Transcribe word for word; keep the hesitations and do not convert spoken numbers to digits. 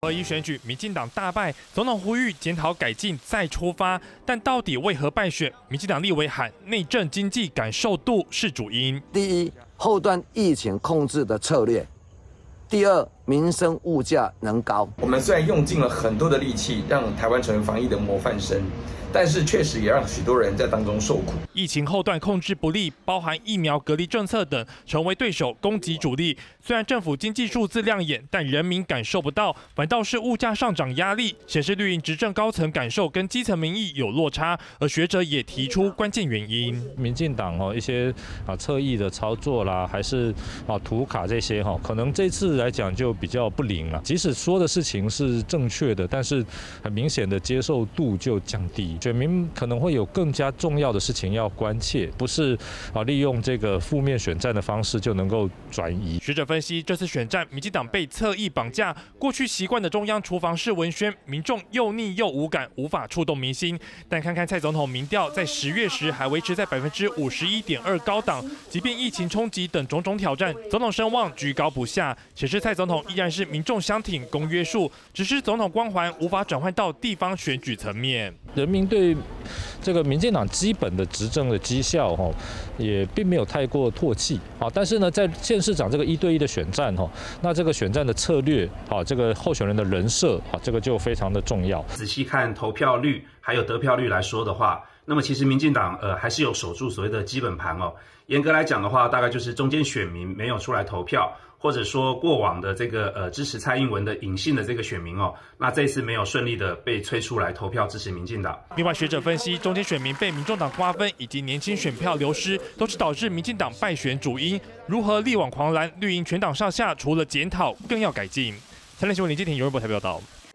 合一选举，民进党大败，总统呼吁检讨改进再出发，但到底为何败选？民进党立委喊内政经济感受度是主因。 第一，后段疫情控制的策略；第二，民生物价能高。 我们虽然用尽了很多的力气，让台湾成为防疫的模范生。 但是确实也让许多人在当中受苦。 疫情后段控制不力，包含疫苗隔离政策等，成为对手攻击主力。虽然政府经济数字亮眼，但人民感受不到，反倒是物价上涨压力，显示绿营执政高层感受跟基层民意有落差。而学者也提出关键原因： 民进党哦一些啊侧翼的操作啦，还是啊图卡这些哈，可能这次来讲就比较不灵了。即使说的事情是正确的，但是很明显的接受度就降低。 选民可能会有更加重要的事情要关切，不是啊利用这个负面选战的方式就能够转移。 学者分析，这次选战，民进党被侧翼绑架，过去习惯的中央厨房式文宣，民众又腻又无感，无法触动民心。但看看蔡总统民调，在十月时还维持在百分之五十一点二高档，即便疫情冲击等种种挑战，总统声望居高不下，显示蔡总统依然是民众相挺、公约数，只是总统光环无法转换到地方选举层面。 人民对 这个民进党基本的执政的绩效哈，也并没有太过唾弃啊。但是呢，在县市长这个一对一的选战哈，那这个选战的策略啊，这个候选人的人设啊，这个就非常的重要。 仔细看投票率还有得票率来说的话，那么其实民进党呃还是有守住所谓的基本盘哦。严格来讲的话，大概就是中间选民没有出来投票， 或者说过往的这个呃支持蔡英文的隐性的这个选民哦，那这一次没有顺利的被催出来投票支持民进党。 另外，学者分析，中间选民被民众党瓜分，以及年轻选票流失，都是导致民进党败选主因。如何力挽狂澜？绿营全党上下除了检讨，更要改进。台湾新闻林建廷、尤文博台报道。